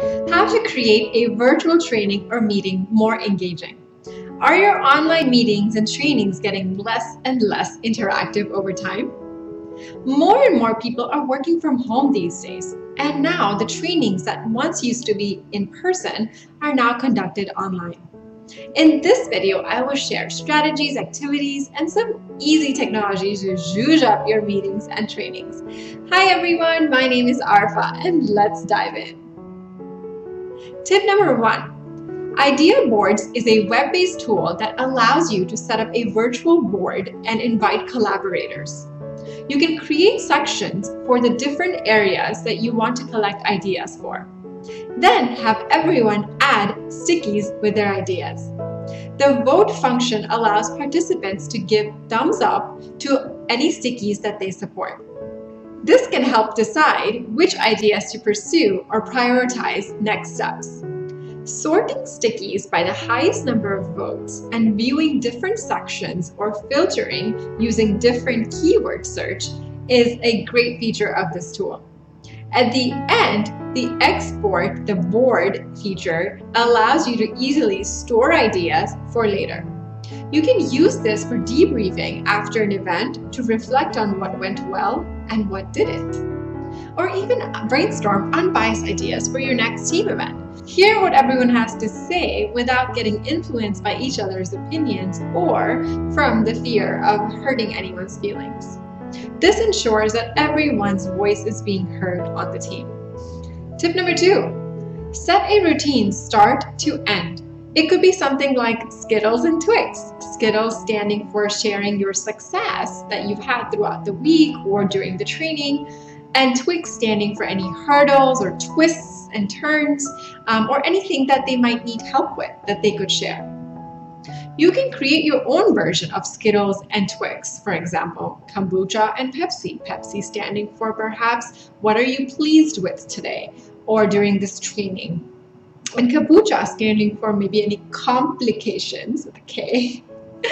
How to create a virtual training or meeting more engaging. Are your online meetings and trainings getting less and less interactive over time? More and more people are working from home these days, and now the trainings that once used to be in person are now conducted online. In this video, I will share strategies, activities, and some easy technologies to zhuzh up your meetings and trainings. Hi everyone, my name is Arfa, and let's dive in. Tip number 1. Idea Boards is a web-based tool that allows you to set up a virtual board and invite collaborators. You can create sections for the different areas that you want to collect ideas for. Then have everyone add stickies with their ideas. The vote function allows participants to give thumbs up to any stickies that they support. This can help decide which ideas to pursue or prioritize next steps. Sorting stickies by the highest number of votes and viewing different sections or filtering using different keyword search is a great feature of this tool. At the end, the Export the Board feature allows you to easily store ideas for later. You can use this for debriefing after an event to reflect on what went well and what didn't. Or even brainstorm unbiased ideas for your next team event. Hear what everyone has to say without getting influenced by each other's opinions or from the fear of hurting anyone's feelings. This ensures that everyone's voice is being heard on the team. Tip number 2. Set a routine start to end. It could be something like Skittles and Twix. Skittles standing for sharing your success that you've had throughout the week or during the training, and Twix standing for any hurdles or twists and turns or anything that they might need help with that they could share. You can create your own version of Skittles and Twix. For example, kombucha and Pepsi. Pepsi standing for perhaps what are you pleased with today or during this training. And kombucha standing for maybe any complications with a K.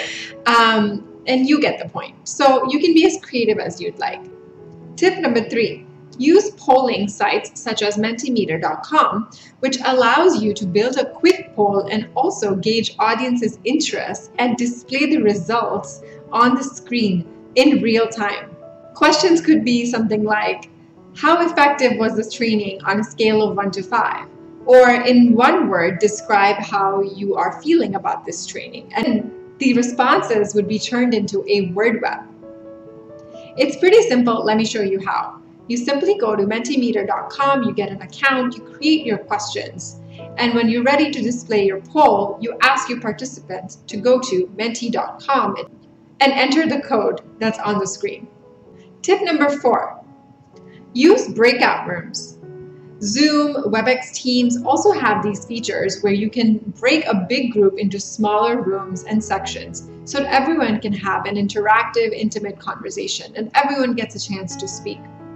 And you get the point. So you can be as creative as you'd like. Tip number 3. Use polling sites such as Mentimeter.com, which allows you to build a quick poll and also gauge audience's interest and display the results on the screen in real time. Questions could be something like, how effective was this training on a scale of 1 to 5? Or in one word, describe how you are feeling about this training. And the responses would be turned into a word web. It's pretty simple. Let me show you how. You simply go to Mentimeter.com, you get an account, you create your questions. And when you're ready to display your poll, you ask your participants to go to Menti.com and enter the code that's on the screen. Tip number 4. Use breakout rooms. Zoom, WebEx Teams also have these features where you can break a big group into smaller rooms and sections so that everyone can have an interactive, intimate conversation and everyone gets a chance to speak.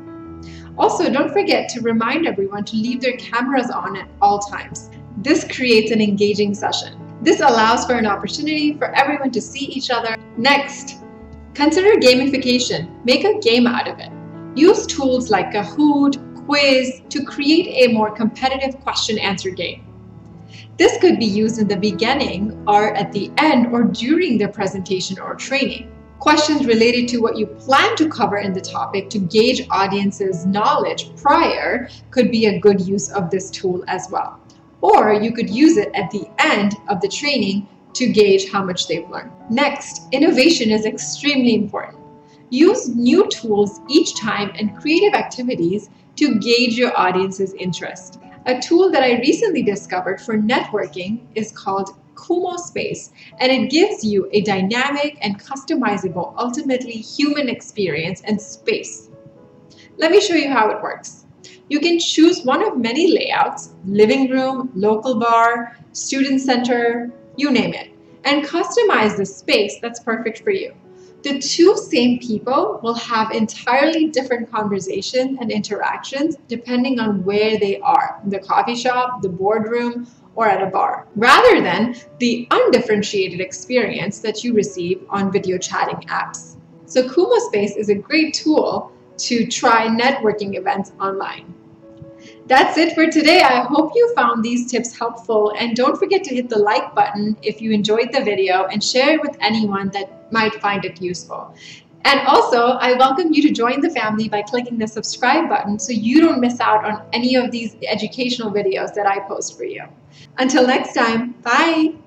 Also, don't forget to remind everyone to leave their cameras on at all times. This creates an engaging session. This allows for an opportunity for everyone to see each other. Next, consider gamification. Make a game out of it. Use tools like Kahoot, Quiz to create a more competitive question-answer game. This could be used in the beginning or at the end or during the presentation or training. Questions related to what you plan to cover in the topic to gauge audience's knowledge prior could be a good use of this tool as well. Or you could use it at the end of the training to gauge how much they've learned. Next, innovation is extremely important. Use new tools each time and creative activities to gauge your audience's interest. A tool that I recently discovered for networking is called Kumo Space, and it gives you a dynamic and customizable, ultimately human experience and space. Let me show you how it works. You can choose one of many layouts, living room, local bar, student center, you name it, and customize the space that's perfect for you. The two same people will have entirely different conversations and interactions depending on where they are, the coffee shop, the boardroom, or at a bar, rather than the undifferentiated experience that you receive on video chatting apps. So Kumo Space is a great tool to try networking events online. That's it for today. I hope you found these tips helpful, and don't forget to hit the like button if you enjoyed the video and share it with anyone that might find it useful. And also, I welcome you to join the family by clicking the subscribe button so you don't miss out on any of these educational videos that I post for you. Until next time, bye!